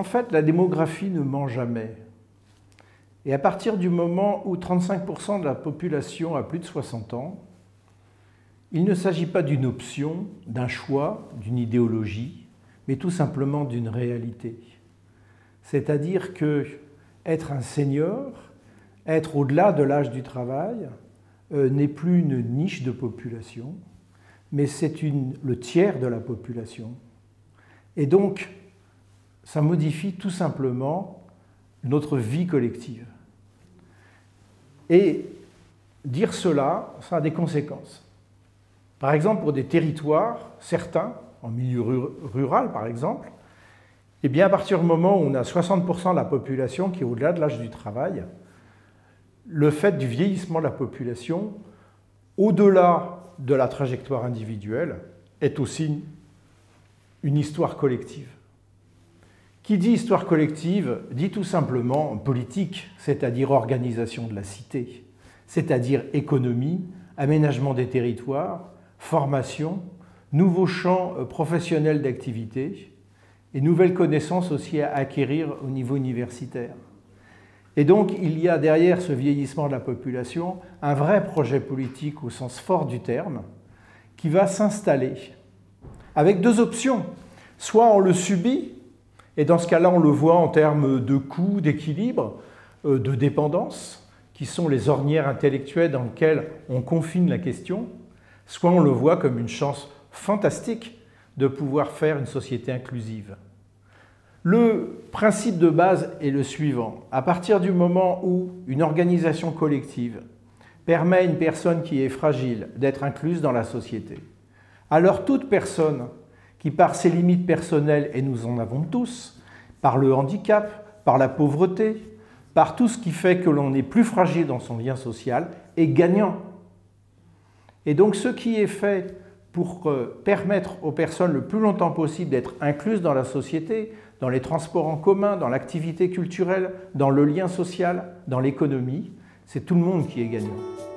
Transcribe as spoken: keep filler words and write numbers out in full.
qu'en fait, la démographie ne ment jamais. Et à partir du moment où trente-cinq pour cent de la population a plus de soixante ans, il ne s'agit pas d'une option, d'un choix, d'une idéologie, mais tout simplement d'une réalité. C'est-à-dire que être un senior, être au-delà de l'âge du travail, euh, n'est plus une niche de population, mais c'est une, le tiers de la population. Et donc, ça modifie tout simplement notre vie collective. Et dire cela, ça a des conséquences. Par exemple, pour des territoires, certains, en milieu rural par exemple, eh bien, à partir du moment où on a soixante pour cent de la population qui est au-delà de l'âge du travail, le fait du vieillissement de la population, au-delà de la trajectoire individuelle, est aussi une histoire collective. Qui dit histoire collective dit tout simplement politique, c'est-à-dire organisation de la cité, c'est-à-dire économie, aménagement des territoires, formation, nouveaux champs professionnels d'activité et nouvelles connaissances aussi à acquérir au niveau universitaire. Et donc, il y a derrière ce vieillissement de la population un vrai projet politique au sens fort du terme qui va s'installer avec deux options. Soit on le subit, et dans ce cas-là, on le voit en termes de coûts, d'équilibre, de dépendance, qui sont les ornières intellectuelles dans lesquelles on confine la question, soit on le voit comme une chance fantastique de pouvoir faire une société inclusive. Le principe de base est le suivant. À partir du moment où une organisation collective permet à une personne qui est fragile d'être incluse dans la société, alors toute personne qui, par ses limites personnelles, et nous en avons tous, par le handicap, par la pauvreté, par tout ce qui fait que l'on est plus fragile dans son lien social, est gagnant. Et donc ce qui est fait pour permettre aux personnes le plus longtemps possible d'être incluses dans la société, dans les transports en commun, dans l'activité culturelle, dans le lien social, dans l'économie, c'est tout le monde qui est gagnant.